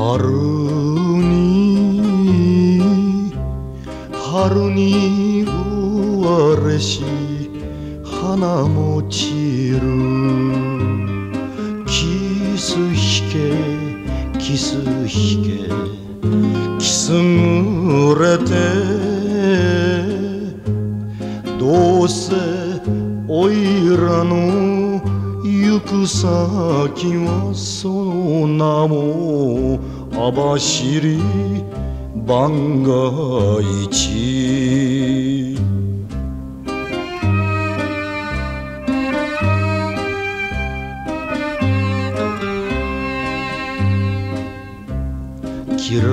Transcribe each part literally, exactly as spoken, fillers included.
春に春に嬉しい花も散る。キス引けキス引けキス濡れて、どうせおいらの行く先はその名も網走番外地。キラ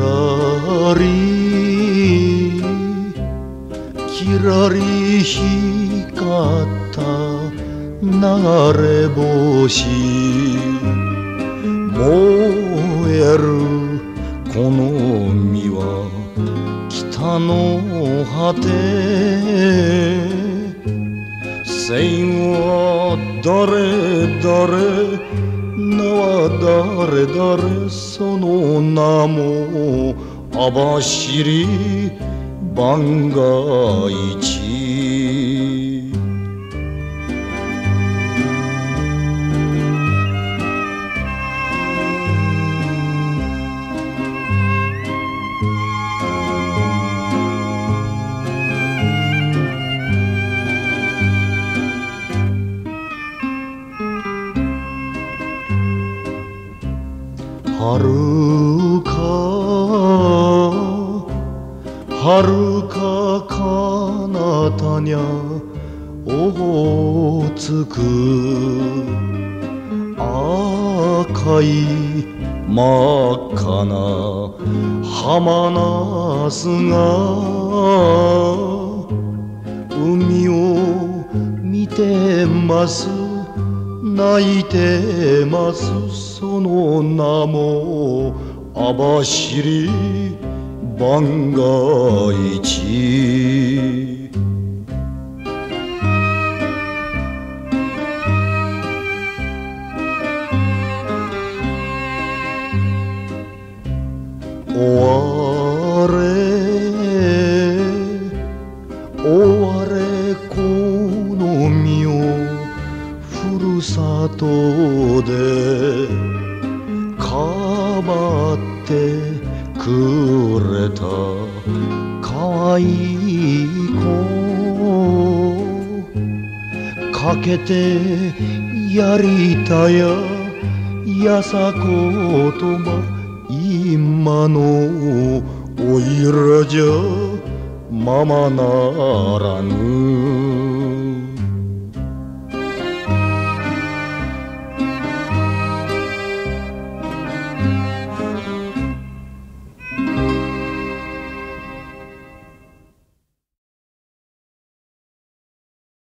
リキラリ光った流れ星、燃えるこの海は北の果て。線は誰誰、名は誰誰、その名も網走番外地。遥か遥か彼方にゃオホーツク、赤い真っ赤な浜ナスが海を見てます、泣いてます、その名も網走番外地。終われ終われこの身をふるさとでかばってくれたかわいい子、かけてやりたややさ言葉、今のおいらじゃままならぬ。